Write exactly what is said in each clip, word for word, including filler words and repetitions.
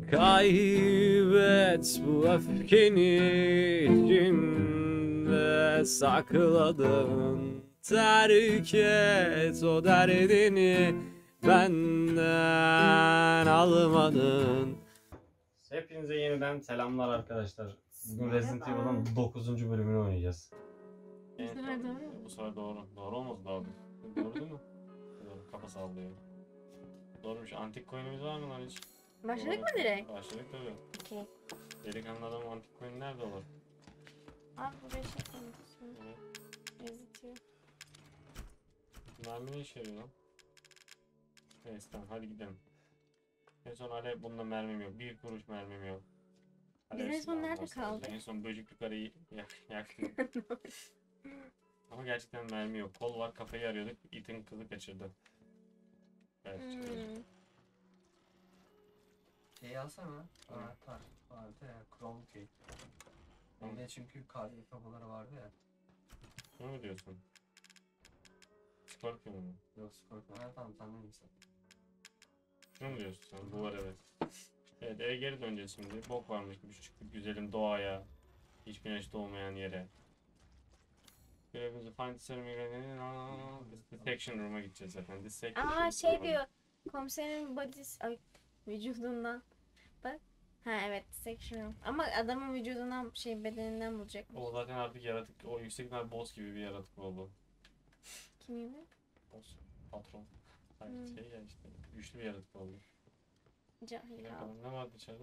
Kaybet bu öfkeni içinde sakladın. Terk et o derdini benden almadın. Hepinize yeniden selamlar arkadaşlar. Bugün Resident Evil'ın dokuzuncu bölümünü oynayacağız. Bu sefer doğru mu? Bu sefer doğru. Doğru olmaz doğru. Doğru değil mi? Doğru. Kafa sallıyor. Doğrumuş. Antik coin'imiz var mı lan hiç? Başladık Doğru. mı direkt? Başladık tabii. Okey. Delikanlı adam antik coin nerede olur? Abi buraya şey koymuşsun. Evet. Yazıtıyor. Mermi ne işe yarıyor lan? Neyse tamam hadi gidelim. En son alev bunda mermim yok. Bir kuruş mermim yok. Biz en son nerede kaldık? En son böcek yukarıyı yak yaktım. Ama gerçekten mermi yok. Kol var, kafayı arıyorduk. İtin kızı kaçırdı. Evet. Hmm. Şey alsana. Anahtar vardı ya. Chrome key. Bende çünkü kahve kafaları vardı ya. Ne mi diyorsun? Scorpion mu? Yok Scorpion. Ha tamam sen neymişsin? Ne mi diyorsun sen? Bu var evet. Evet eve geri döneceğiz şimdi. Bok varmış gibi çıktık güzelim doğaya. Hiç güneş doğmayan yere. Görevimizi find the ceremony detection room'a gideceğiz zaten. Dissection Aa şey room'a. diyor. Komiserin body'si ay vücudundan. Bak. Ha evet section. Ama adamın vücudundan şey bedeninden bulacakmış. O zaten artık yaratık. O yüksek ihtimal boss gibi bir yaratık oldu. Kim gibi? Boss. Patron. Hayır Hmm. şey ya işte. Güçlü bir yaratık oldu. Cahil Bir kaldı. bakalım, ne vardı içeride?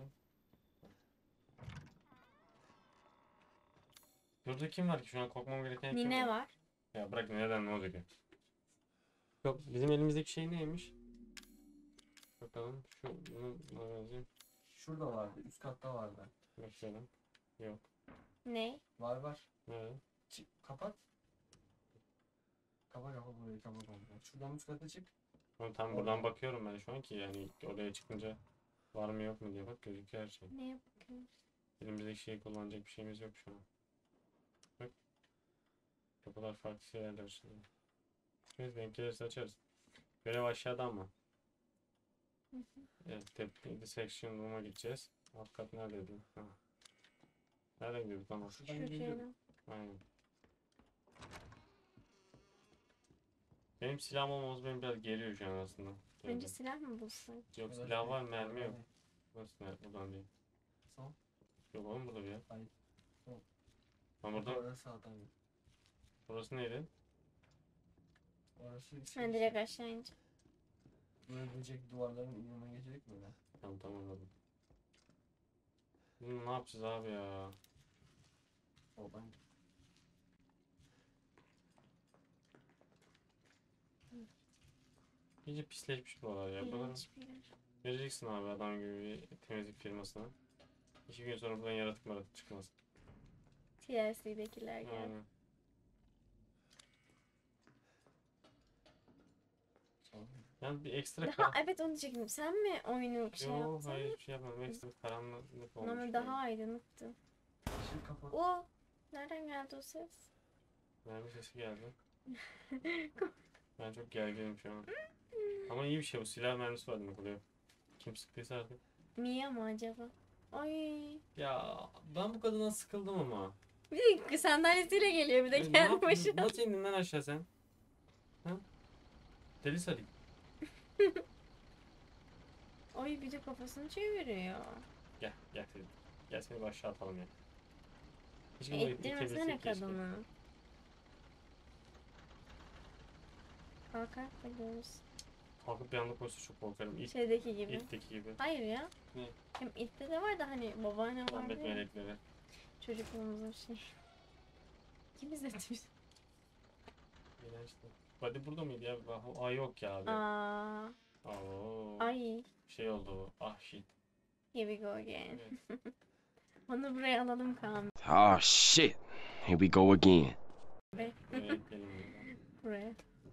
Burada kim var ki şu an korkmam gereken kim Nine var. Ya bırak neden ne olacak ya? Yok bizim elimizdeki şey neymiş? Bakalım şu bunun magazin. Şurada vardı. Üst katta vardı. Bakalım. Yok. Ne? Var var. Nerede? Çık. Kapat. Kapa kapa burayı kapa kapa. Şuradan üst kata çık. Ama tam buradan bakıyorum ben şu an ki yani oraya çıkınca var mı yok mu diye bak gözüküyor her şey. Neye bakıyorsun? Elimizdeki şeyi kullanacak bir şeyimiz yok şu an. Bak. Kapılar farklı şeylerle açılıyor. Neyse denk gelirse açarız. Görev aşağıda ama. Evet, tepki section room'a gideceğiz. Alt kat neredeydi? Ha. Nereden gidiyoruz tamam. Şu Şuradan gidiyorum. şeyden. Aynen. Benim silahım olmamız beni biraz geriyor şu an aslında. Önce silah mı bulsak? Yok Evet, silah var evet. mermi yok. Evet. Nasıl nerede? Buradan değil. Sol. Yok oğlum burada bir yer. Hayır. Sol. Lan burada. Orası sağdan. Burası neydi? Orası şey. Ben direkt aşağı ince. Böyle böcek duvarların yanına geçecek mi öyle? Tamam tamam anladım. Bunu ne yapacağız abi ya? Oradan. İyice pisleşmiş bu olay ya. Buraları İlginç bir yer. vereceksin abi adam gibi bir temizlik firmasına. İki gün sonra buradan yaratık maratık çıkmaz. T L C'dekiler geldi. Aynen. Sol. Yani bir ekstra Daha karan... evet onu diyecektim. Sen mi oyunu şey Yok yaptın? hayır bir şey yapmadım. Ekstra karanlık olmuş. Ama daha aydınlıktı. Şimdi kapat. O nereden geldi o ses? Mermi sesi geldi. Ben çok gerginim şu an. Ama iyi bir şey bu. Silah mermisi var demek oluyor. Kim sıktıysa artık. Mia mı acaba? Ay. Ya ben bu kadından sıkıldım ama. Bir de sandalyesiyle geliyor bir de E, ne kendi yap- başına. Nasıl indin lan aşağı sen? Ha? Deli Sadik. Ay bir de kafasını çeviriyor. Gel gel Sadik. Gel seni bir aşağı atalım ya. Hiç E, bunu İttirmesene itebilsek keşke. kadını. Kalkar da görürüz. Kalkıp bir anda koysa çok korkarım. İlk, Şeydeki gibi. ilkteki gibi. Hayır ya. Ne? Hem ilkte de var da hani babaanne vardı Ahmet ya. melekleri. Çocukluğumuzun şey. Kim izletmiş? İğrençti. Hadi burada mıydı ya? Ah, Ay yok ya abi. Aa, Oo. ay. Şey oldu bu. Ah shit. Here we go again. Evet. Onu buraya alalım Kaan Oh shit. Here we go again. Bey. Evet benim burada. Buraya.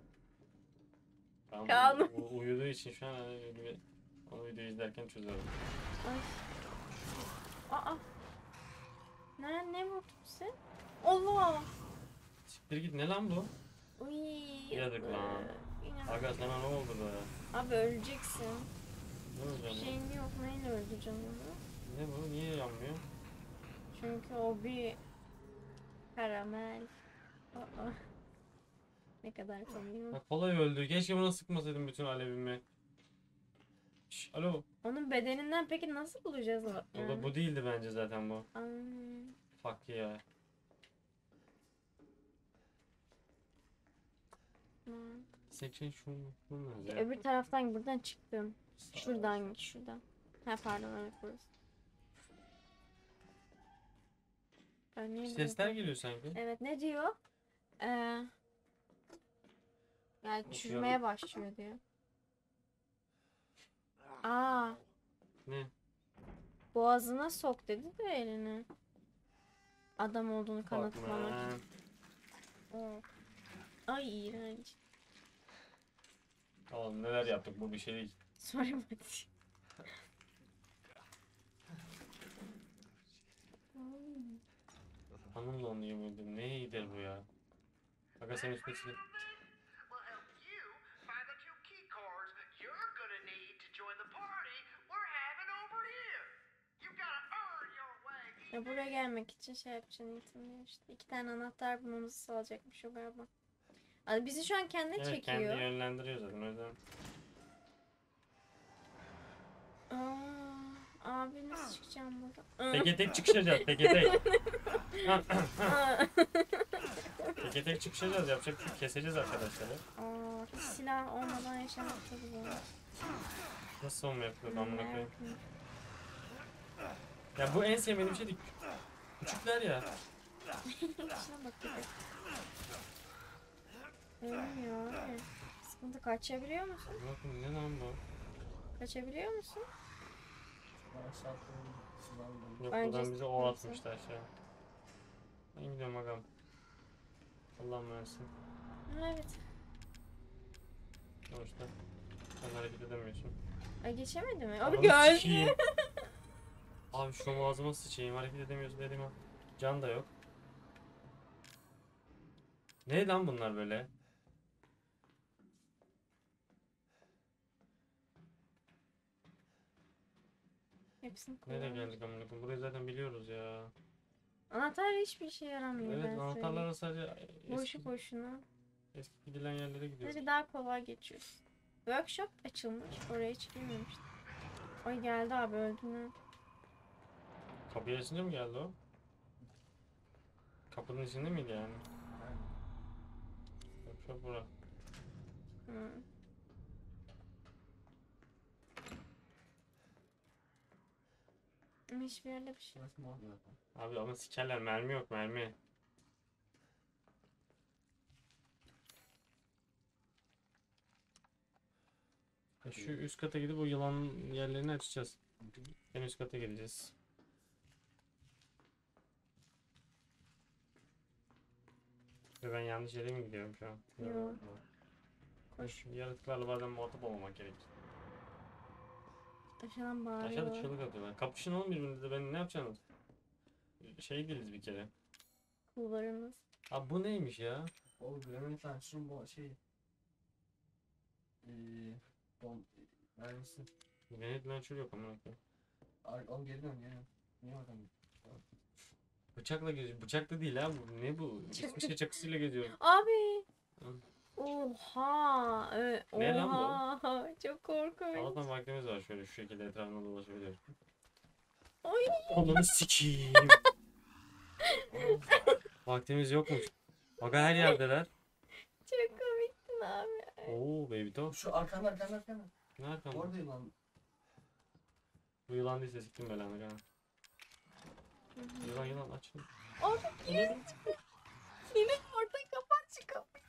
Ben Kaan. bu- bu uyuduğu için şu an hani öyle bir onu video izlerken çözüyorum. Ay. Aa. Ne ne vurdun sen? Allah. Siktir git ne lan bu? Uy. Yazık lan. Yine- Aga sana ne oldu be? Abi öleceksin. Ne olacak Bir bu? şeyin yok. Neyle öldün? bulacağım onu. Ne bu? Niye yanmıyor? Çünkü o bir karamel. Aa. Ne kadar komik. Bak kolay öldü. Keşke buna sıkmasaydım bütün alevimi. Şş, alo. Onun bedeninden peki nasıl bulacağız o? O da Yani? bu değildi bence zaten bu. Aa. Fuck ya. Aa. Section şu bu ne ya? Öbür taraftan buradan çıktım. Şuradan git şuradan. Ha pardon evet burası. Ben niye Sesler burada- geliyor sanki. Evet ne diyor? Ee, yani çürümeye başlıyor diyor. Aa, Ne? boğazına sok dedi de elini. Adam olduğunu kanıtlamak Bakma. için. Oo. Ay iğrenç. Oğlum neler yaptık bu bir şey değil. Soramadım. Hanımla onu yemedim. Neydir bu ya? Aga sen üstüne sil- will help you find the two key cards you're gonna need to join the party we're having over here. You gotta earn your way. Ya buraya gelmek için şey yapacaksın itemler işte. İki tane anahtar bulmamızı sağlayacakmış o galiba. Abi bizi şu an kendine Evet çekiyor. kendi yönlendiriyor zaten o yüzden. Aa, abi nasıl çıkacağım buradan? Teke tek çıkışacağız teke tek. Aa. Teke tek çıkışacağız yapacak bir şey keseceğiz arkadaşları. Aa, hiç silah olmadan yaşamak çok zor. Nasıl savunma yapıyoruz amına koyayım. American. Ya bu en sevmediğim şey değil. Küçükler ya. Şuna bak bir de. Ölmüyor abi. Sıkıntı kaçabiliyor musun? Bakın ne lan bu? Kaçabiliyor musun? Aşağı atlayalım. Silahla. Yok Bence buradan bize o neyse. atmıştı aşağı. Ben gidiyorum agam. Allah'ım versin. Ha, evet. Sonuçta sen hareket edemiyorsun. Ay geçemedi mi? Abi Ananı geldi. sikeyim. Abi şu an ağzıma sıçayım hareket edemiyorsun dedim ha. Can da yok. Ne lan bunlar böyle? Hepsini Nereye kullanmış. geldik amına koyayım? Burayı zaten biliyoruz ya. Anahtar hiçbir işe yaramıyor. Evet ben anahtarlara sadece söyleyeyim. eski, Boşu boşuna. eski gidilen yerlere gidiyoruz. Hadi daha kolay geçiyoruz. Workshop açılmış. Oraya hiç girmemiştim. Ay geldi abi öldüm ben. Kapıyı açınca mı geldi o? Kapının içinde miydi yani? Yok şu bura. Hı. Ama hiçbir yerde bir şey. Burası mı oldu zaten? Abi ama sikerler mermi yok mermi. Ya şu üst kata gidip o yılan yerlerini açacağız. En üst kata gideceğiz. Ve ben yanlış yere mi gidiyorum şu an? Yok. Koş. Yaratıklarla bazen muhatap olmamak gerek. Aşağıdan Aşağıda bağırıyorlar. çığlık atıyorlar. Kapışın oğlum birbirinize ben ne yapacaksınız? Şey değiliz bir kere. Kullarımız. Abi bu neymiş ya? O Granite Launcher'ın bu şey... Eee... Bom... Mermisi. Granit launcher yok amına koyayım. Ar- Oğlum geri dön geri dön. Niye oradan? Bıçakla geziyor. Bıçakla değil ha bu. Ne bu? Bıçak- Bir şey çakısıyla geziyor. Abi. Hı. Oha. Evet. Ne lan bu? Oha. Çok korkunç. Allah'tan vaktimiz var şöyle şu şekilde etrafında dolaşabiliyoruz. Oy. Onları sikiyim. Vaktimiz yokmuş. Bak her yerdeler. Çok komiktin abi. Oo baby top. Şu arkanda arkanda arkanda. Nereden bu? Orada yılan. Bu yılan değilse siktim belanı kanka. Yılan yılan aç. Abi yine yine orada kapat şu kapıyı.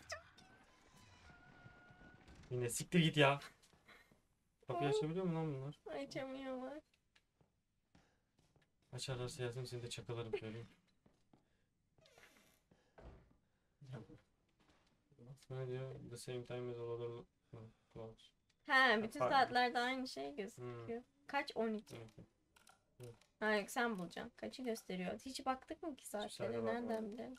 Yine siktir git ya. Kapıyı açabiliyor mu lan bunlar? Açamıyorlar. Açarlarsa yazdım seni de çakalarım söyleyeyim. Ne diyor? The same time as all other clocks. He bütün Pardon. saatlerde aynı şey gözüküyor. Kaç? on iki. Evet. Ha yok sen bulacaksın. Kaçı gösteriyor? Hiç baktık mı ki saate saatlere? bakmadım. Nereden bilelim?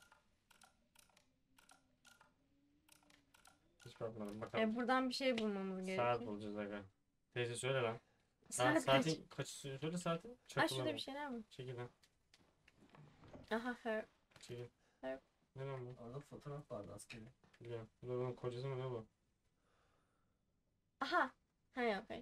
Hiç bakmadım bakalım. E, buradan bir şey bulmamız Saat gerekiyor. bulacağız aga. Teyze söyle lan. Saat, Saat kaç? saatin kaç söyle saatin? Ha Çakıla şurada bir bak. şeyler mi? Çekil lan. Aha her. Çekil. Evet. Ne lan bu? Orada fotoğraf vardı askeri. Biliyorum. Bu da bunun kocası mı ne bu? Aha. Ha yok hayır.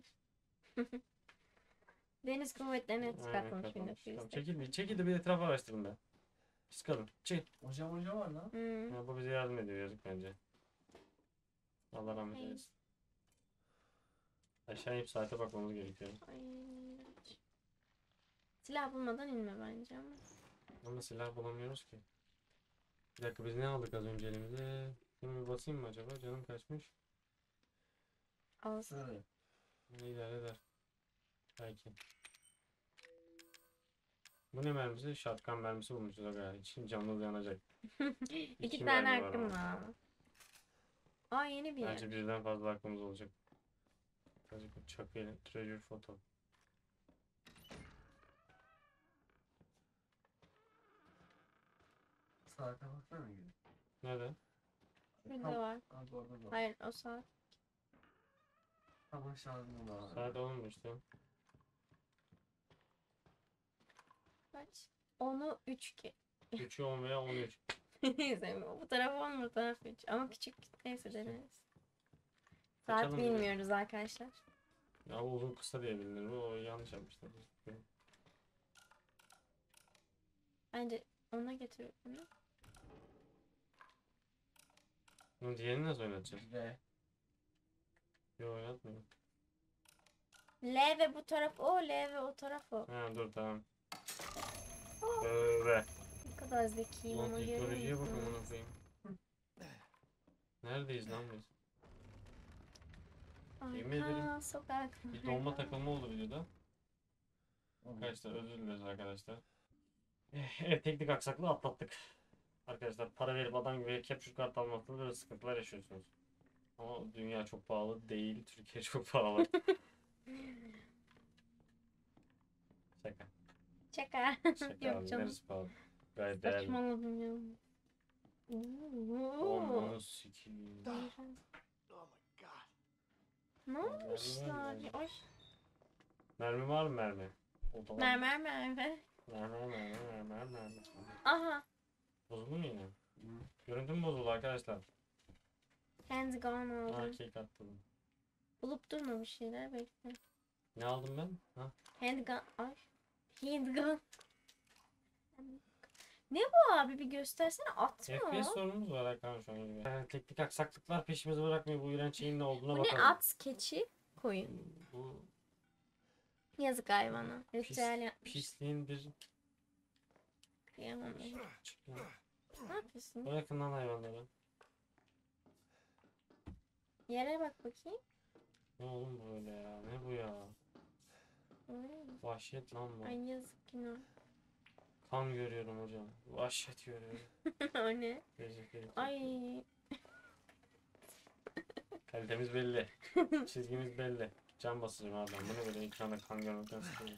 Deniz kuvvetlerine Aynen, çıkartılmış katılmış. bin dokuz yüz Tamam, seksen. çekil bir, çekil de bir etrafı araştırın be. Pis kadın. Çekil. Hoca hoca var lan. Hmm. Ya, bu bize yardım ediyor yazık bence. Allah rahmet Hayır. eylesin. Aşağı inip saate bakmamız gerekiyor. Ay, iğrenç. Silah bulmadan inme bence ama. Ama silah bulamıyoruz ki. Bir dakika biz ne aldık az önce elimize? Şunu bir basayım mı acaba? Canım kaçmış. Az. Sığırı. Ne idare eder. Belki. Bu ne mermisi? Shotgun mermisi bulmuşuz aga. İçin canlı yanacak. İki, İki tane mermi var hakkım ama. var ama. Aa yeni bir yer. Bence birden fazla hakkımız olacak. Birazcık çakıyla. Treasure photo. Saate baksana gibi. Nerede? Burada var. Abi orada da. Hayır o saat. Tam aşağıda da var. Saat olmuş işte. Kaç? Onu üç ki. üçü on veya on üç. Neyse bu taraf on bu taraf üç. Ama küçük neyse deneriz. Saat Kaçalım bir de. bilmiyoruz arkadaşlar. Ya o uzun kısa diye bilinir. O yanlış yapmışlar. Bence ona getir bunu. Bunun diğerini nasıl oynatacağız? Ve Yok oynatmıyor. L ve bu taraf o, L ve o taraf o. Ha dur tamam. Tövbe. Ne kadar zekiyim Ulan ama teknolojiye görüyor bakın musun? ona koyayım. Neredeyiz lan biz? Yemin ederim Arka sokak. Bir donma takılma oldu videoda. Oğlum, Arkadaşlar özür dileriz arkadaşlar. Eh, Evet teknik aksaklığı atlattık. Arkadaşlar para verip adam gibi capture kart almakta da sıkıntılar yaşıyorsunuz. Ama dünya çok pahalı değil. Türkiye çok pahalı. Şaka. Şaka. Şaka Yok abi. canım. Neresi pahalı? Gayet değerli. Saçmaladım ya. Oo. Onu sikiyim. Oh my god. Ne olmuşlar? Mermi. Ay. Mermi var mı mermi? Olta var mı? Mermer mermer. Mermi mermi mermi mermi. Aha. Bozuldu mu yine? Görüntü mü bozuldu arkadaşlar? Hands gone Ha aldım. kek attım. Bulup durma bir şeyler bekle. Ne aldım ben? Ha? Handgun. Ay. Handgun. Ne bu abi bir göstersene atma. F P S sorunumuz var Hakan şu an gibi. Yani teknik aksaklıklar peşimizi bırakmıyor. Bu iğrenç şeyin ne olduğuna Bu ne bakalım. at keçi koyun. Bu Yazık hayvana. pis, Ritüel yapmış. pisliğin bir... Kıyamam ben. Çık lan. Ne yapıyorsun? Bırakın lan hayvanları. Yere bak bakayım. Ne oğlum bu öyle ya? Ne bu ya? Ay, Vahşet lan bu. Ay yazık günah. Kan görüyorum hocam. Vahşet görüyorum. O ne? Rezil herif. Ay. Kalitemiz belli. Çizgimiz belli. Can basacağım abi ben. Bu ne böyle ekranda kan görmekten sıkıldım.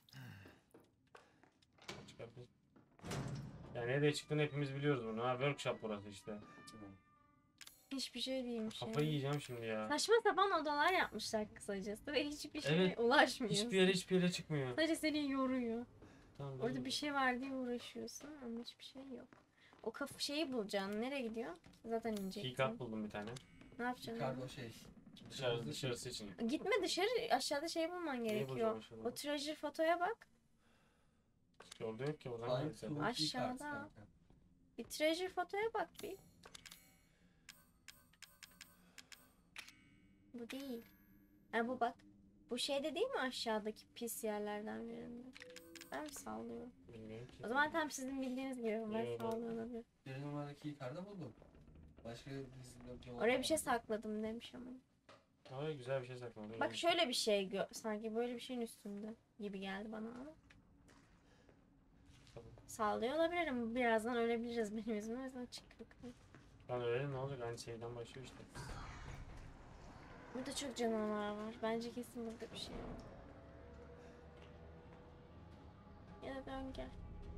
Çıkartmış. Yani nereye çıktığını hepimiz biliyoruz bunu. Ha workshop burası işte. Hiçbir şey değilmiş Kafayı yani. yiyeceğim şimdi ya. Saçma sapan odalar yapmışlar kısacası ve hiçbir şeye Evet. ulaşmıyorsun. Hiçbir yere hiçbir yere çıkmıyor. Sadece seni yoruyor. Tamam, Orada dur. bir şey var diye uğraşıyorsun ama hiçbir şey yok. O kaf şeyi bulacaksın. Nereye gidiyor? Zaten ineceksin. Keycard buldum bir tane. Ne yapacaksın? Yukarıda o şey. Dışarı, dışarısı için. Gitme dışarı. Aşağıda şey bulman Neyi gerekiyor. bulacağım aşağıda? O treasure fotoya bak. Yolda yok ki oradan Find gideceğiz. two key cards Aşağıda. kanka. Bir treasure fotoya bak bir. Bu değil. Ha bu bak. Bu şeyde değil mi aşağıdaki pis yerlerden birinde? Ben mi sallıyorum? Bilmiyorum ki. O zaman tam sizin bildiğiniz gibi ben Yok. sallıyor olabilir. Bir numaradaki key card'ı buldum. Başka dizide bir Oraya bir şey sakladım demiş ama. Ay güzel bir şey sakladım. Bak şöyle bir şey gö- sanki böyle bir şeyin üstünde gibi geldi bana ama. Tamam. Sallıyor olabilirim. Birazdan ölebiliriz benim yüzümden. O yüzden çık bakalım. Lan öyle ne olacak? Aynı şeyden başlıyor işte. Burada çok canavar var. Bence kesin burada bir şey var. Ya da dön gel.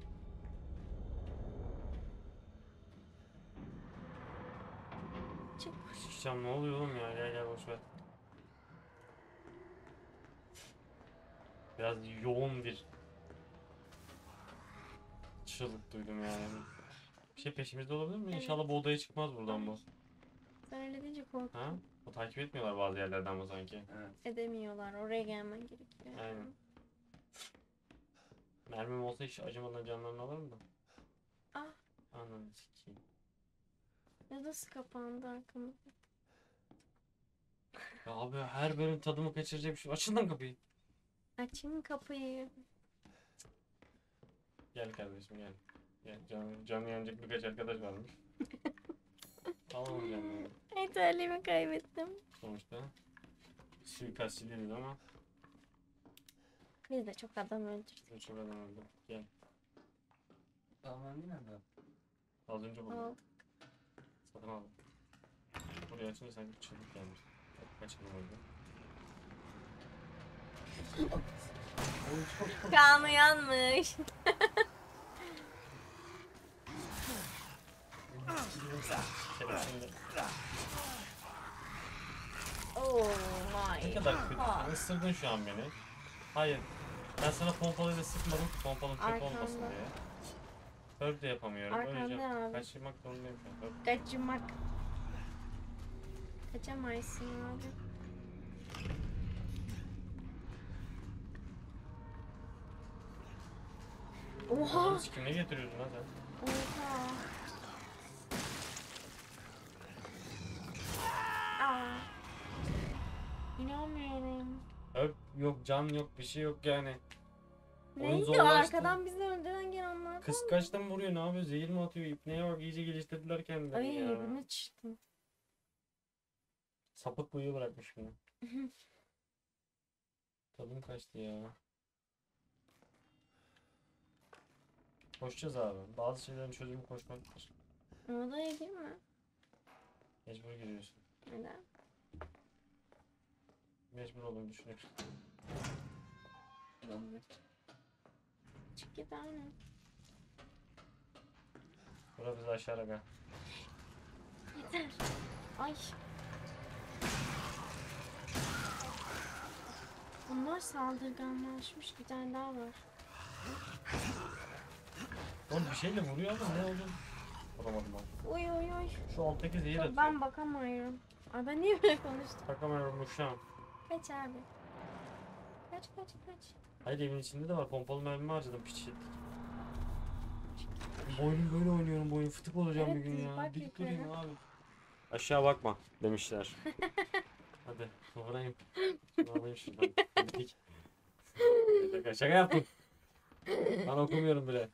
Çık. Sikeceğim ne oluyor oğlum ya? Gel gel boş ver. Biraz yoğun bir çığlık duydum yani. Bir şey peşimizde olabilir mi? Evet. İnşallah bu odaya çıkmaz buradan bu. Sen öyle deyince kork Ha? O takip etmiyorlar bazı yerlerden bu sanki. Evet. edemiyorlar. Oraya gelmen gerekiyor. Aynen. Mermim olsa hiç acımadan canlarını alırım da. Ah. Ananı sikeyim. Nasıl kapandı arkamız? Ya abi her bölüm tadımı kaçıracak bir şey. Açın lan kapıyı. Açayım kapıyı. Gel kardeşim gel. Gel canı, canı yanacak birkaç arkadaş varmış. Alalım canını. Yeterliğimi kaybettim. Sonuçta suikastçı değiliz ama Biz de çok adam öldürdük. çok adam öldü. Gel. Tamam yine de. Az önce buldum. Aldık. Satın aldım. Buraya açınca sanki çığlık gelmiş. Bak, kaçırdım orada. Oy çok çok. Kaan uyanmış. Kelepçeyle. Oh my Ne kadar kötü. god. Isırdın şu an beni. Hayır. Ben sana pompalıyla sıkmadım ki pompalın çöp Arkanda. olmasın diye. Hörp de yapamıyorum. Arkanda Öleceğim. abi. Kaçırmak zorundayım şu an. Hörp. Kaçmak. Kaçamazsın abi. Oha. Ananı sikeyim, ne getiriyorsun lan sen? Oha. Aa. İnanmıyorum. Hörp yok, can yok, bir şey yok yani. Oyun Neydi o zorlaştı. arkadan bizi öldüren gelenler? Kıskaçtan vuruyor, ne yapıyor? Zehir mi atıyor? İpneye bak, iyice geliştirdiler kendilerini Ay ya. bunu çıktım. Sapık bıyığı bırakmış beni. Tadım kaçtı ya. Koşacağız abi. Bazı şeylerin çözümü koşmaktır. Odaya girme. Mecbur giriyorsun. Neden? Mecbur olduğunu düşünüyorum. Çık git aynen. Bura bizi aşağı aga. Yeter. Ay. Bunlar saldırganlaşmış. Bir tane daha var. Oğlum bir şeyle vuruyor ama ne oldu? Vuramadım abi. Oy oy oy. Şu alttaki zehir Çok atıyor. ben bakamıyorum. Ay ben niye böyle konuştum? Takamıyorum uşağım. Kaç abi. Kaç kaç kaç. Hayır evin içinde de var. Pompalı mermi harcadım piç shit. Boynum böyle oynuyorum. Boyun fıtık olacağım Evet, bir gün ya. bak Dik yukarı. durayım abi. Aşağı bakma demişler. Hadi vurayım. Şunu alayım şuradan. Dik. Şaka, şaka yaptım. Ben okumuyorum bile.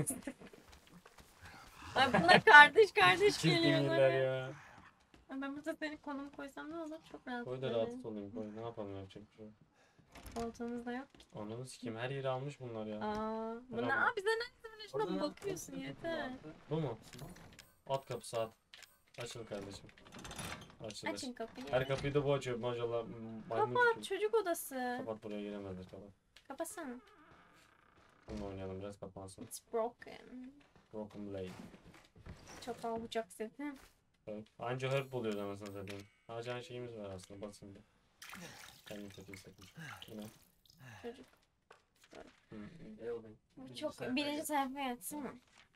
Ay bunlar kardeş kardeş Çizdim geliyorlar. iyiler ya. ya. Ay ben burada senin konumu koysam ne olur? Çok rahat. Koy da rahatsız olayım. Koy ne yapalım yapacak bir şey yok. Koltuğumuzda yok. Ananı sikeyim her yeri almış bunlar ya. Aa, bu Merhaba. ne? Aa, bize ne böyle şuna Orada bakıyorsun nasıl yeter. vardı? Bu mu? At kapısı at. Açıl kardeşim. Açılır. Açın kapıyı. Her kapıyı da bu açıyor maşallah. Maymun Kapat gibi. çocuk odası. Kapat, buraya giremezler kapat. Kapatsana. Bununla oynayalım biraz kapansın. It's broken. Broken Blade. Çok al bıçak sesi. Evet. Anca herb buluyoruz anasını satayım. Harcayan şeyimiz var aslında basın bir. Kendimi kötü hissetmiş. Yine. Çocuk. Hı. E olayım. Bu Birinci çok sayfaya birinci gel. sayfaya atsana.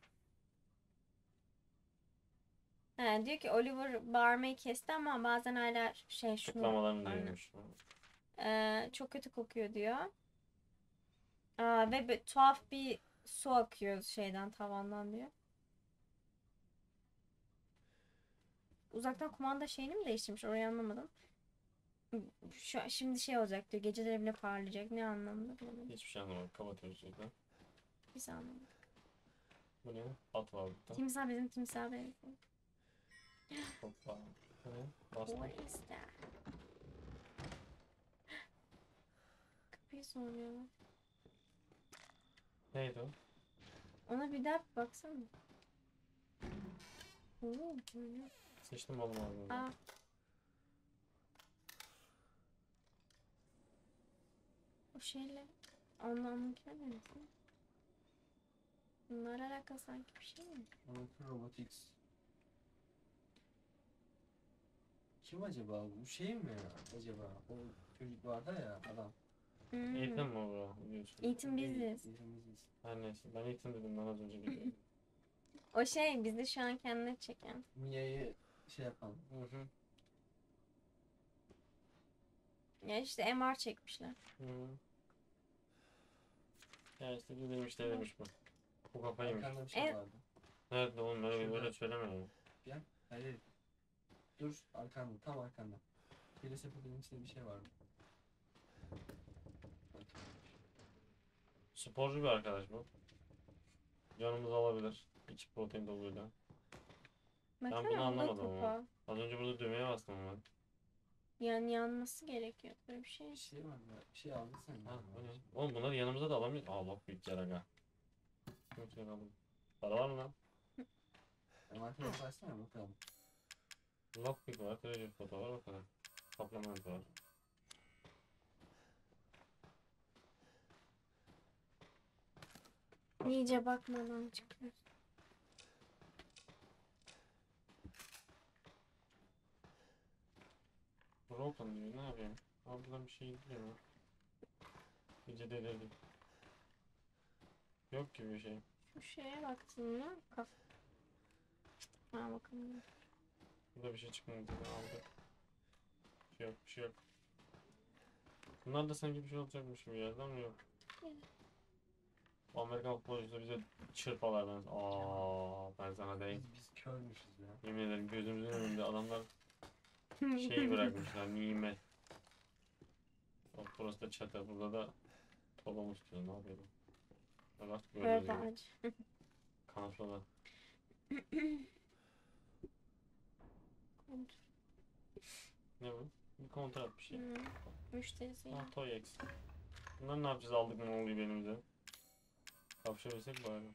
Ha, diyor ki Oliver bağırmayı kesti ama bazen hala şey şunu Tıklamalarını aynen. duyuyormuş. Ee, çok kötü kokuyor diyor. Aa, ve bir, tuhaf bir su akıyor şeyden tavandan diyor. Uzaktan kumanda şeyini mi değiştirmiş orayı anlamadım. Şu şimdi şey olacak diyor. Geceleri bile parlayacak. Ne anlamda bilemedim. Hiçbir şey anlamadım. Kapatıyoruz şuradan. Biz anlamadık. Bu ne? At var burada. Timsah bizim timsah benziyor. Hoppa. Bu ne? Bastım. What is that? Kapıyı soruyorlar. Neydi o? Ona bir daha bir baksana. Oo, böyle. Sıçtım oğlum abi. Aa. O şeyle anlamlıkla benziyor. Bunlar alakalı sanki bir şey mi? Monkey Robotics. Kim acaba bu? Bu şey mi acaba? O çocuk vardı ya adam. Hmm. Ethan mı o bro? Biliyorsun. Ethan biziz. İzimiziz. Her neyse. Ben Ethan dedim lan az önce biliyorum. O şey bizi şu an kendine çeken. Mia'yı şey yapalım. Hı hı. Ya işte M R çekmişler. Hı. Ya işte bir demiş de demiş bu. Bu kafaymış. Arkanda bir şey E- vardı. Evet oğlum böyle Şurada. böyle söyleme ya. Gel. Hayır. Dur arkanda. Tam arkanda. Geri sepetinin içinde bir şey vardı. Sporcu bir arkadaş bu. Yanımıza alabilir. İçi protein doluyla. Baksana bunu o da anlamadım ama. topa. Az önce burada düğmeye bastım ben. Yani yanması gerekiyor böyle bir şey. Bir şey var ya. Bir şey aldın sen. Ha, bu ne? Oğlum bunları yanımıza da alamıyoruz. Aa bak büyük aga. Çok şey aldım. Para var mı lan? Envantere baksana bakalım. Lockpick var, treasure foto var, o kadar. Supplement var. İyice bakmadan çıkıyoruz. Broken diyor, ne yapayım? Abi buradan bir şey gidiyor mu? Gece delirdim. Yok gibi bir şey. Şu şeye baktın mı? Kaf. Ha bakalım. Burada bir şey çıkmadı. Aldık. Bir şey yok, bir şey yok. Bunlar da sanki bir şey olacakmış gibi geldi ama yok. Bu Amerikan futbolcusu bize çırpalar ben. Aa, ben sana diyeyim. Biz, biz körmüşüz ya. Yemin ederim gözümüzün önünde adamlar şeyi bırakmışlar, nimet. Bak burası da çatı, burada da topamı tutuyor, ne yapıyordum? Bak gördüğünüz Böyle gibi ağaç. kanatladı. Ne bu? Bir kontrat bir şey. Hmm. Müşterisi ya. Ah, Toyex. Bunları ne yapacağız, aldık ne oluyor benimize? Kapışabilsek bari.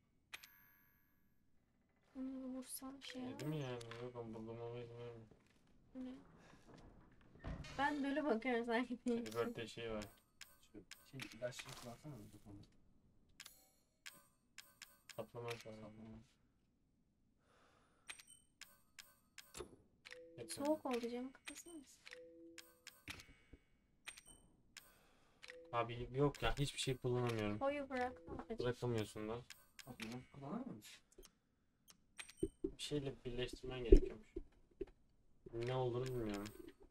Bunu vursam şey E, var. değil mi yani? Yok ben bulduğuma izin vermiyorum. Bu ne? Ben böyle bakıyorum sanki. Bir birthday şeyi var. Şu şey ilaçları kullansana bu konuda. Supplement var. Saplama. Hepsi. Soğuk oldu camı kapasana mısın? Abi yok ya, hiçbir şey kullanamıyorum. Koyu bırakma. Acı. Bırakamıyorsun da. Bak bunu kullanamıyor musun? Bir şeyle birleştirmen gerekiyormuş. Ne olduğunu bilmiyorum.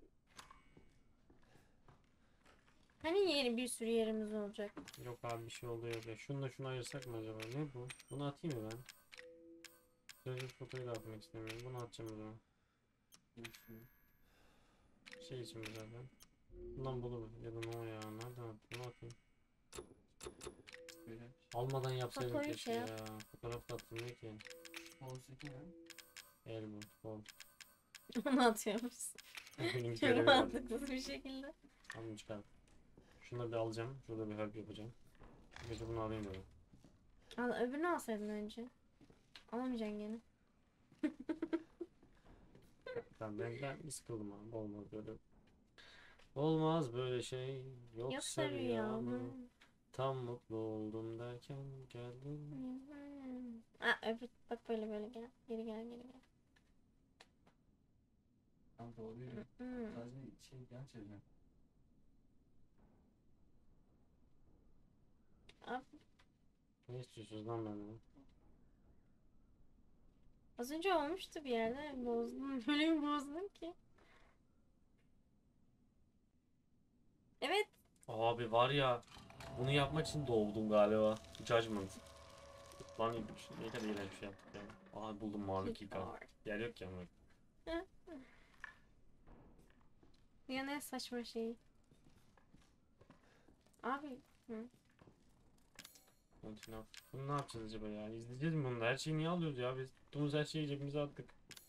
Hani yeri bir sürü yerimiz olacak. Yok abi bir şey oldu yok ya. Şunu da şunu ayırsak mı acaba? Ne bu? Bunu atayım mı ben? Treasure fotoyu da atmak istemiyorum. Bunu atacağım o zaman. Bilmiyorum. Şey için mi zaten? Bundan bulurum. Ya da ne o ya? Nereden attım? Bunu atayım. Böyle. Almadan yapsaydım Fotoyu keşke şey yap. ya. Fotoğraf da attım ne ki? Olsaki ne? El bu. Bol. Onu atıyoruz. Benim Çok görevim. mantıksız bir şekilde. Tamam çıkar. Şunu da bir alacağım. Şurada bir herb yapacağım. Gece bunu alayım dedim. Al öbürünü alsaydın önce. Alamayacaksın gene. Ben, ben, ben bir sıkıldım abi. Olmaz böyle. Olmaz böyle şey. Yoksa, Yoksa rüya rüya mı? mı? Tam mutlu oldum derken geldin. Aa öbür bak böyle böyle gel. Geri gel geri gel. Tam doğruydu. Hmm. Sadece şey gerçekten. Abi, Ne istiyorsunuz lan benden? az önce olmuştu bir yerde. Bozdum. Böyle bir bozdum ki. Evet. Abi var ya, bunu yapmak için doğdum galiba. Judgment. Lan ne kadar iğrenç bir şey yaptık ya. Aha buldum mavi keycard. Yer yok ya ama. Ya ne saçma şey. Abi. Hı. Continue. Bunu ne yapacağız acaba ya? İzleyeceğiz mi bunu da? Her şeyi niye alıyoruz ya? Biz tuttuğumuz her şeyi cebimize attık.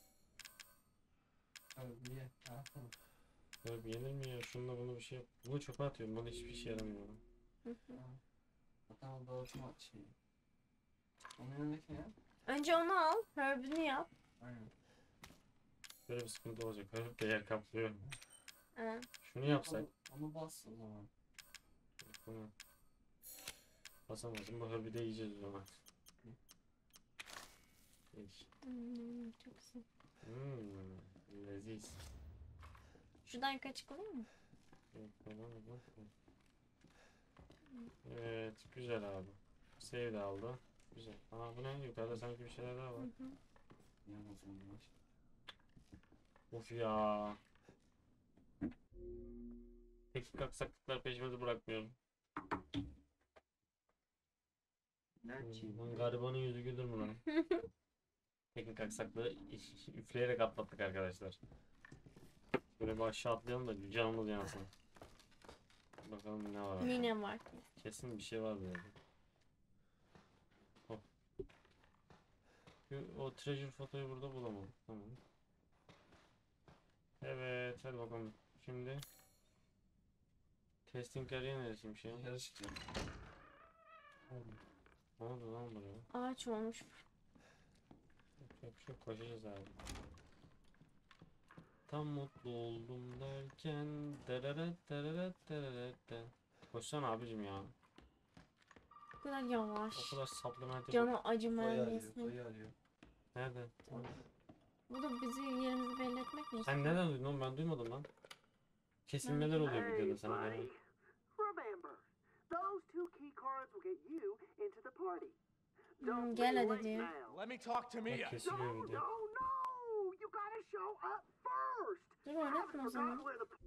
Abi niye? Ha tamam. Ya bir yenir mi ya? Şununla bunu bir şey yap. Bunu çöpe atıyorum. Bana hiçbir şey yaramıyor. Hı hı. Hatta o dağıtma şeyi. Onun yanındaki ne? Önce onu al. Herb'ünü yap. Aynen. Böyle bir sıkıntı olacak. Hep de yer kaplıyor. Ha. Şunu yapsak. Onu, onu bas o zaman. Bunu. Basamazsın. Bu herb'i de yiyeceğiz o zaman. Geç. Hmm, çok güzel. Hmm, leziz. Şuradan yukarı çıkılır mı? Yok, tamam, yok. Evet, güzel abi. Save de aldı. Güzel. Aa bu ne? Yukarıda sanki bir şeyler daha var. Hı hı. Ne bozulmuş? Of ya. Teknik aksaklıklar peşimizi bırakmıyor. Ne çiğ? Lan garibanın yüzü güldür mü lan? Teknik aksaklığı üfleyerek atlattık arkadaşlar. Böyle bir aşağı atlayalım da canımız yansın. Bakalım ne var. Yine var. Kesin bir şey var burada. Hop. Şu- O treasure fotoyu burada bulamam. Tamam. Evet, hadi bakalım. Şimdi testing area neresiymiş ya? Yarı çıkacak. Ne oldu lan buraya? Ağaç olmuş. Yapacak bir şey yok, koşacağız abi. Tam mutlu oldum derken dararat dararat dararat da. Koşsana abicim ya. Bu kadar yavaş. O kadar supplemental. Canı Dayı acımayan arıyor. resmi. Dayı arıyor. Nerede? Bu da bizi yerimizi belli etmek mi? Sen nereden duydun oğlum? Ben duymadım lan. Kesilmeler oluyor videoda sana göre. Remember, those two key cards will get you into the party. Hmm, Don't gel be hadi late diyor. now. Let me talk to Bak Mia. kesiliyor No, video. no, no! You gotta show up first. Dur Haven't oynatma o forgot zaman. where the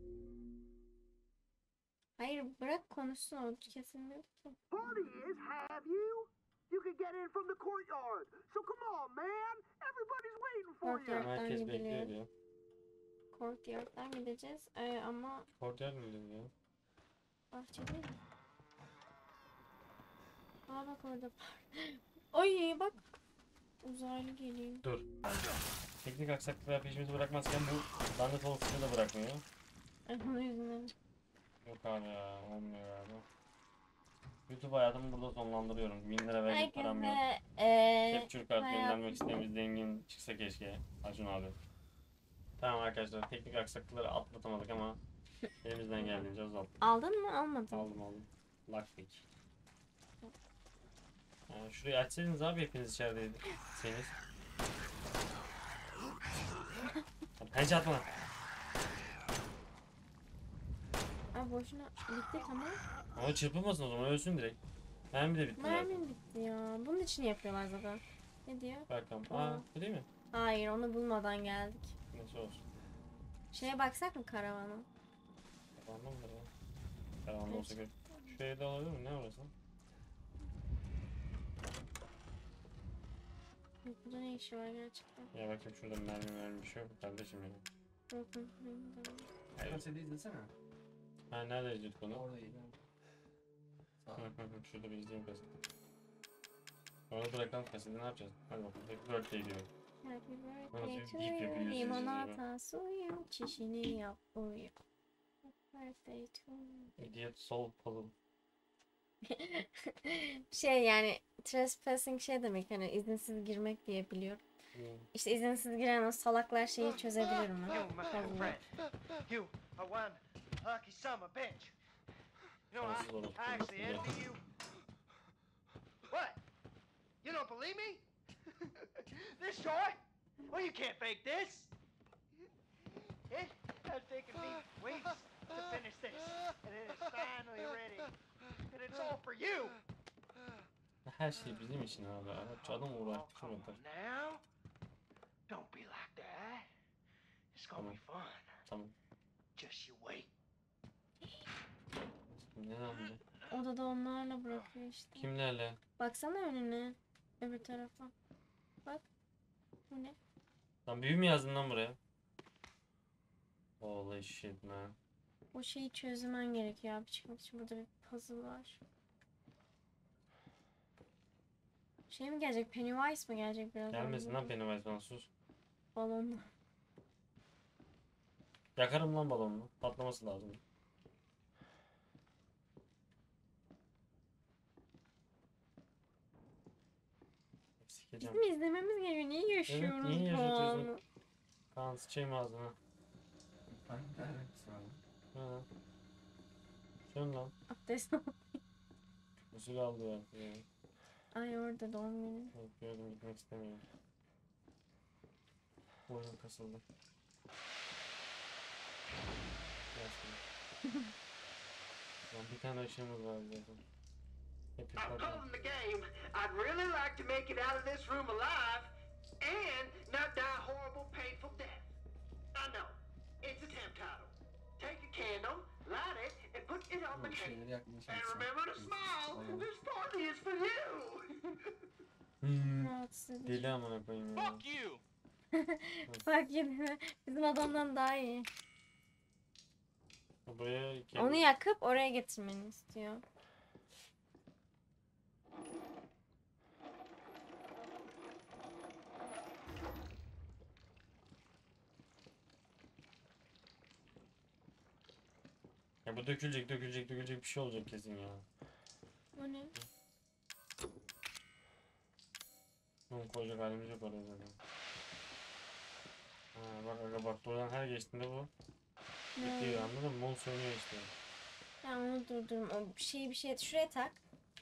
Hayır bırak konuşsun o kesilmiyor ki. party is, have you? You can get in from the courtyard. So come on, man. Everybody's waiting for you. Courtyard. Herkes gidiliyor. bekliyor diyor. Courtyard'dan gideceğiz ee, ama Courtyard mı dedi ya? bahçe değil mi? Aa bak orada var. Oy bak. Uzaylı geliyor. Dur. Teknik aksaklıklar peşimizi bırakmazken bu lanet olası da bırakmıyor. Ay bunun yüzünden. Yok abi ya, olmuyor galiba. YouTube hayatımı burada sonlandırıyorum. Bin lira verecek param yok. Herkese eee Capture kart hayat- göndermek isteyen zengin çıksa keşke. Acun abi. Tamam arkadaşlar, teknik aksaklıkları atlatamadık ama elimizden geldiğince azalttık. aldın mı almadın? Aldım aldım. Lockpick. Yani şurayı açsaydınız abi, hepiniz içerideydik. Seniz. Pençe atma lan. Aa boşuna bitti tamam. Ama çırpılmasın o zaman, ölsün direkt. Mermi de bitti zaten. Mermim bitti ya. Bunun için yapıyorlar zaten. Ne diyor? Bakalım. Aa, Aa. bu değil mi? Hayır onu bulmadan geldik. Neyse olsun. Şeye baksak mı karavana? Kapandı mı ya? Karanlık olsa gerek. Şu evde olabilir mi? Ne orası? Yok, burada ne işi var gerçekten? Ya bakayım, şurada mermi mermi bir şey yok mu kardeşim benim? Bakın. benim de var. Evet. Kaseti izlesene. Ha, nerede izliyorduk onu? Orada iyi. Sağ Hı hı hı, şurada bir izleyeyim kaseti. Orada bırakalım kaseti, ne yapacağız? Hadi bakalım. Happy birthday diyorum. Happy Nasıl birthday bir to gif yapıyor, you. yüz yüz Limonata suyu. Çişini yap uyu. Happy birthday to you. Idiot soul puzzle. Şey yani trespassing şey demek hani izinsiz girmek diye biliyorum. Hmm. İşte izinsiz giren o salaklar şeyi çözebilirim You, ben. my Puzzle'ı. friend. You are one lucky son of a bitch. You know, I, Sounds a little I actually foolish, envy you. What? You don't believe me? This toy? Well, you can't fake this. It has taken me weeks to finish this, and it is finally ready. And it's all for you. Her şey bizim için abi. Evet, adam uğraştık Come şurada. on now. Don't be like that. It's gonna be fun. Tamam. Just you wait. Ne yapacağız? Odada onlarla bırakıyor işte. Kimlerle? Baksana önüne. Öbür tarafa. Bak. Bu ne? Lan büyü mü yazdın lan buraya? Holy shit man. O şeyi çözmen gerekiyor abi çıkmak için. Burada bir puzzle var. Şey mi gelecek? Pennywise mi gelecek birazdan? Gelmesin lan Pennywise bana, sus. Balonla. Yakarım lan balonunu. Patlaması lazım. Sikeceğim. Bizim izlememiz gerekiyor. Niye yaşıyoruz niye bu yaşatıyorsun? anı? Kaan sıçayım ağzına. Ben ne alakası var? Ha. Sön lan. Abdest al. Usul aldı artık ya. Ay orada doğum günü. Evet, gördüm, gitmek istemiyorum. Oyun kasıldı. Gel şimdi. Lan bir tane ışığımız var zaten. What the I'm fuck? calling the game. I'd really like to make it out of this room alive and not die a horrible, painful death. I know. It's a temp title. Take a candle, light it, and put it on the Bu cake. şeyleri yakmaya And çalışsam. remember to smile. Aynen. This party is for you. Hmm. Rahatsız edici. Deli amına koyayım ya. Fuck you! Fark etme. Bizim adamdan daha iyi. Buraya kendi... Onu yakıp oraya getirmeni istiyor. Ya bu dökülecek, dökülecek, dökülecek bir şey olacak kesin ya. O ne? Bunun koyacak halimiz yok oraya zaten. Ha, bak aga bak buradan her geçtiğinde bu Ne? bitiyor, anladın mı? Mol sönüyor işte. Ben onu durdurum. O bir şeyi bir şey şuraya tak.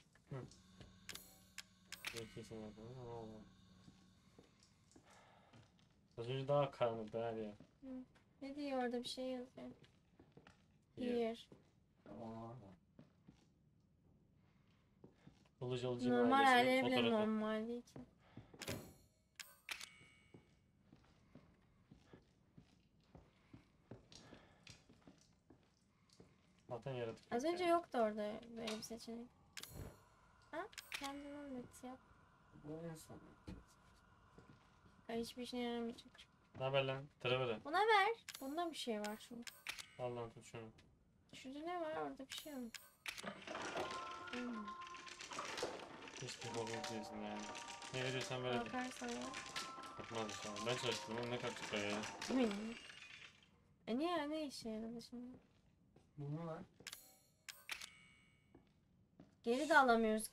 Bir kesin yapalım ama olmadı. Az önce daha karanlıktı her yer. Ne diyor orada bir şey yazıyor. Yer. Here. Ona var da. Kılıç alıcı Normal ailesinin halleri bile fotoğrafı. normal değil ki. Zaten yaratık. Az yok önce yani. yoktu orada böyle bir seçenek. Ha? Kendin anlat yap. Bu en son. Ay, hiçbir işine yaramayacak. Ne haber lan? Travere. Buna ver. Bunda bir şey var şurada. Al lan tut şunu. Şurada ne var? Orada bir şey yok. Hmm. Hiçbir bok yok diyorsun yani. Ne veriyorsan ver hadi. Bakarsan ya. Bakmaz inşallah. Ben çalıştım oğlum ne kadar çıkar ya. Bilmiyorum. E niye ne işe yaradı şimdi? Bunu var. Geri de alamıyoruz.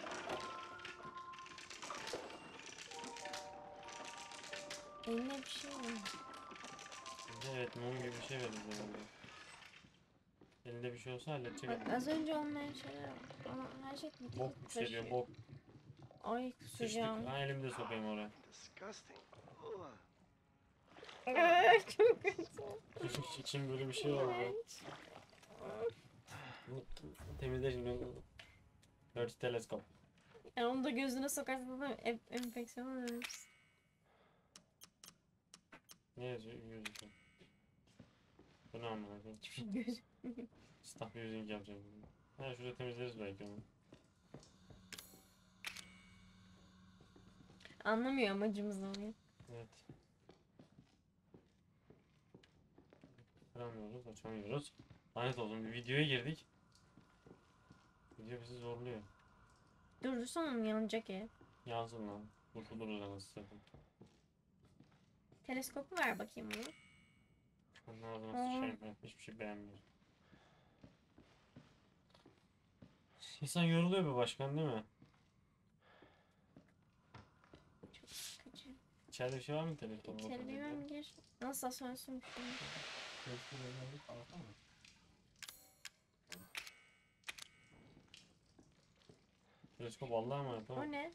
Eline bir şey var. Evet mum gibi bir şey veririz herhalde. Elinde bir şey olsa halledecek. Bak az önce olmayan şeyler var. Ama her şey bir Bok yükseliyor bok. Ay Sıçtık. kusacağım. Ha elimde sokayım oraya. Disgusting. Ugh. Ay, çok kötü. İçim böyle bir şey oldu. Bu temizle şimdi. Dört teleskop. Yani onu da gözüne sokarsan da en- enfeksiyon ölürsün. Ne yazıyor? Yüzük. Bu ne amına koyayım? Hiçbir şey göz. Staff using yapacağım. Ha şurada temizleriz belki onu. Anlamıyor amacımız oluyor. Evet. Kıramıyoruz, açamıyoruz. Lanet olsun bir videoya girdik. Video bizi zorluyor. Durdursana onu yanacak ya. Yansın lan. Kurtuluruz anasını satayım. Teleskopu ver bakayım bunu. Onun ağzına Aa. sıçayım ben. Hiçbir şey beğenmiyorum. İnsan yoruluyor be başkan değil mi? Çok sıkıcı. İçeride bir şey var mı telefon? İçeri bilmem gir. Nasıl sönsün şunu. Keşke böyle kalsana. Teleskop Allah'a emanet O ama. ne?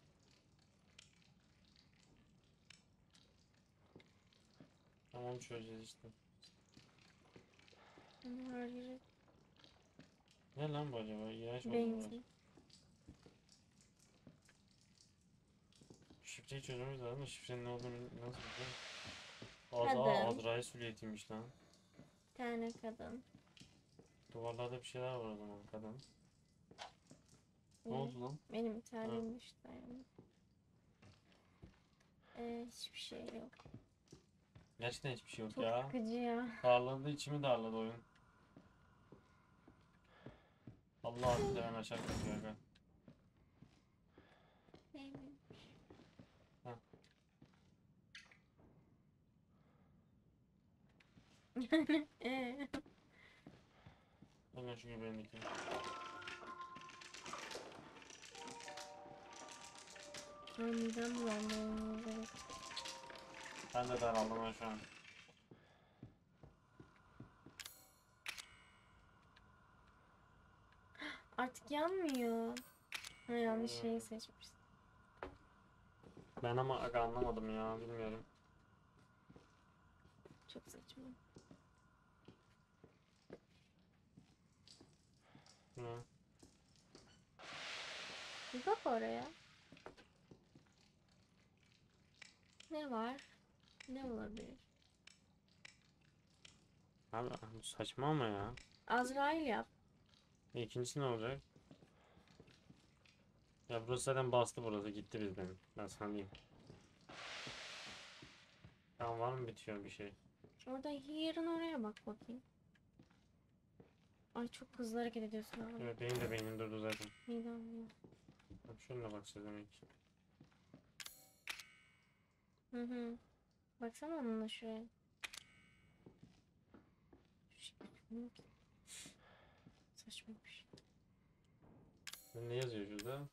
Tamam çözeceğiz işte. Hani her yeri Ne lan bu acaba? İğrenç oldu bu. benzin. Şifreyi çözmemiz lazım da şifrenin ne olduğunu nasıl bileceğim? Az Kadın. aa Azrail süliyetiymiş lan. Bir tane kadın. Duvarlarda bir şeyler var o zaman kadın. Ne İyi. oldu lan? Benim italim düştü yani. Ee, hiçbir şey yok. Gerçekten hiçbir şey yok Çok ya. sıkıcı ya. Darladı içimi darladı oyun. Allah aşkına ben aşağı kaçıyor aga. Neymiş? Ha. Eee. Hemen şu güvenlikini. Ay midem bulandı. Evet. Ben de daraldım ben şu an. Artık yanmıyor. Ha, yanlış şeyi seçmişsin. Ben ama aga anlamadım ya bilmiyorum. Çok saçma. Ne? Bir bak oraya. Ne var? Ne olabilir? Abi bu saçma ama ya. Azrail yap. E, İkincisi ne olacak? Ya burası zaten bastı, burası gitti bizden. Ben sana diyeyim. Tamam, var mı bitiyor bir şey? Orada here'ın oraya bak bakayım. Ay çok hızlı hareket ediyorsun abi. Evet, benim de beynim durdu zaten. Midem ya. Bak şuna bakacağız demek. Hı hı. Baksana onunla şuraya. Şu şey yok ki. Saçma bir şey. Ne yazıyor şurada?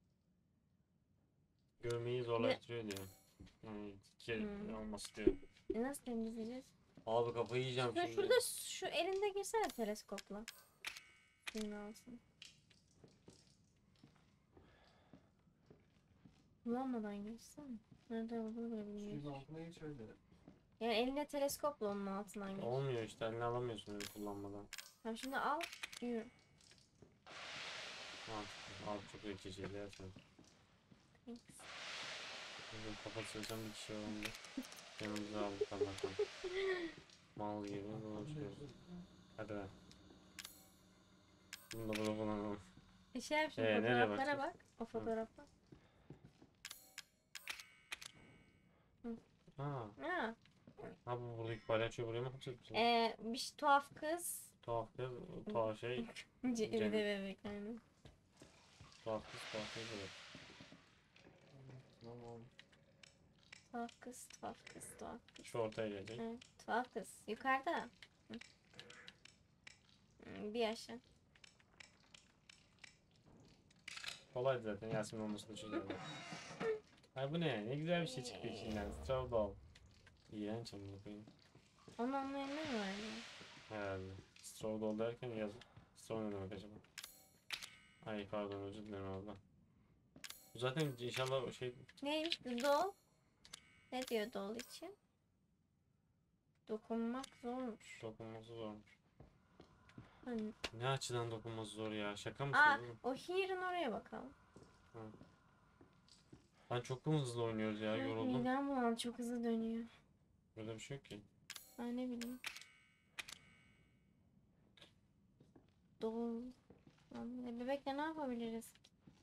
Görmeyi zorlaştırıyor diyor. Yani iki Hmm. olması diyor. E nasıl temizleyeceğiz? Abi kafayı yiyeceğim Ya şimdi. şurada şu elinde girsene teleskopla. Suyun alsın. Kullanmadan girsene. Nerede olduğunu bile Suyun bilmiyorsun. altına geç öyle. Yani eline teleskopla onun altından gir. Olmuyor işte, eline alamıyorsun öyle kullanmadan. Tamam şimdi al. Yürü. Mantıklı. Abi çok zekiciydi ya sen. Thanks. Bugün kapatsam bir kişi oldu. Yanımıza aldık Allah'tan. Mal gibi dolaşıyoruz. Hadi be. Bunu da burada kullanalım. E şey yap şimdi Ee, nereye fotoğraflara bakacağız? bak. O fotoğrafa. Ha. Ha. Abi buradaki palyaçoyu buraya mı yapacağız biz? Ee, bir şey- tuhaf kız. Tuhaf kız, tuhaf şey, Bir de Cem. bebek aynen. tuhaf kız, tuhaf şey böyle. Tamam. Tuhaf kız, tuhaf kız, tuhaf kız. Şu ortaya gelecek. Evet, tuhaf kız. Yukarıda. Hı. Hı, Bir aşağı. Kolaydı zaten, Yasemin olmasını düşünüyorum. Ay bu ne? Ne güzel bir şey çıktı içinden. Straw Doll. İğrenç amına koyayım. Onu anlayan ne var ya? Herhalde. Straw Doll derken yaz. Straw ne demek acaba? Ay pardon, özür dilerim abla. Bu zaten inşallah o şey Neymiş bu dol? Ne diyor dol için? Dokunmak zormuş. dokunması zormuş. Hani... Ne açıdan dokunması zor ya? Şaka mısın Aa, oğlum? o here'ın oraya bakalım. Lan çok mu hızlı oynuyoruz ya? Ay, Yoruldum. midem bulandı, çok hızlı dönüyor. Böyle bir şey yok ki. Ben ne bileyim. Dol. Lan e, bebekle ne yapabiliriz?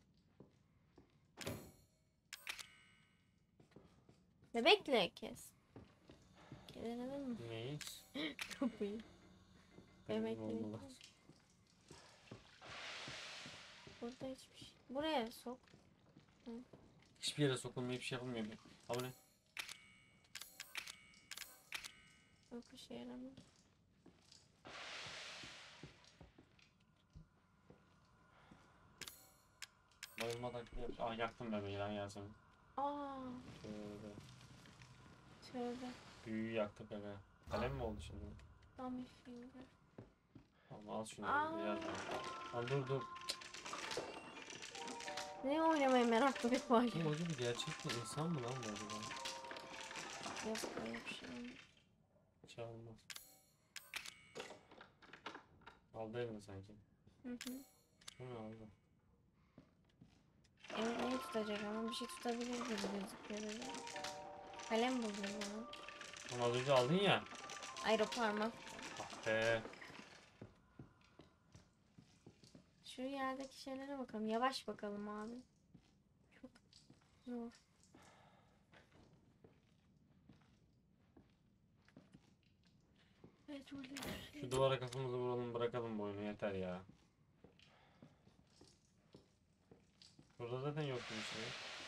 Bebekle kes. Denedim mi? Neyi? Kapıyı. Bebekle. Olmalı. kes. Burada hiçbir şey. Buraya sok. Hiçbir yere sokulmuyor, hiçbir şey yapılmıyor. Abi ne? Yok işe yaramıyor. Bayılma taklidi yapmış. Ah, yaktım bebeği lan Yasemin. Aa, Tövbe. tövbe. Büyüyü yaktık aga. Kalem mi oldu şimdi? Dummy finger. Tamam, al şunu. Aa. Yaz al, dur dur. Ne oynamayı meraklı bir var Bu ya. acaba gerçekten insan mı lan bu acaba? Yok öyle bir şey. Hiç almaz. Aldı elini sanki. Hı hı. Bu ne aldı? Evet neyi tutacak ama bir şey tutabilir gibi gözüküyor böyle. Kalem buldum bana. Onu az önce aldın ya. Ayrı parmak. Ah be. Şu yerdeki şeylere bakalım. Yavaş bakalım abi. Çok zor. Evet öyle bir şey. Şu duvara kafamızı vuralım, bırakalım bu oyunu, yeter ya. Burada zaten yok bir şey.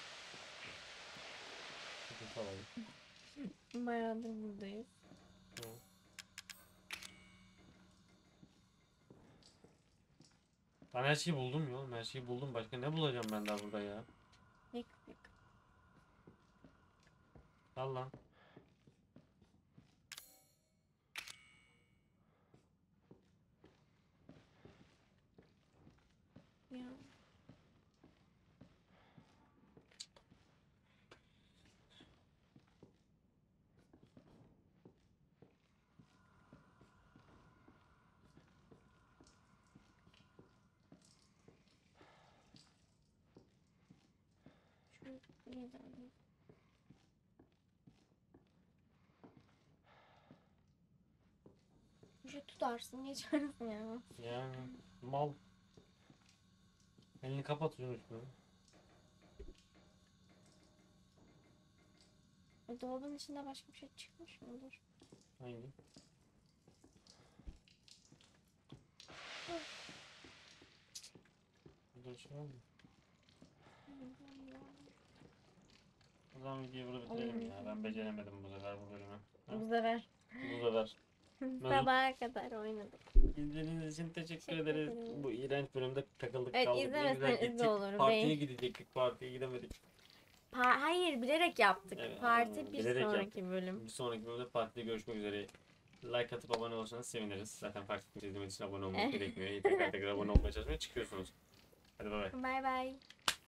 Sıkıntı alalım. Bayağıdır buradayız. Tamam. Ben her şeyi buldum ya oğlum, her şeyi buldum. Başka ne bulacağım ben daha burada ya? Yık yık. Al lan. Ya. Bir şey tutarsın geçersin ya. Yani mal. Elini kapat şunun üstüne. E, dolabın içinde başka bir şey çıkmış mıdır? Hangi? Burada bir şey var mı? O zaman videoyu burada bitirelim ya. Ben beceremedim bu sefer bu bölümü. Bu sefer Bu sefer. sabaha kadar oynadık. İzlediğiniz için teşekkür Teşekkür ederiz. ederim. Bu iğrenç bölümde takıldık Evet, kaldık. Ne güzel izlemeseniz de gittik. olur, Partiye beğen- gidecektik. Partiye gidemedik. Pa- Hayır bilerek yaptık. Evet, Parti aynen, bir bilerek sonraki yaptık. bölüm. Bir sonraki bölümde partide görüşmek üzere. Like atıp abone olursanız seviniriz. Zaten fark ettiğiniz izlemek için abone olmak gerekmiyor. Tekrar tekrar abone olmaya çalışmaya çıkıyorsunuz. Hadi bay bay. Bye bye.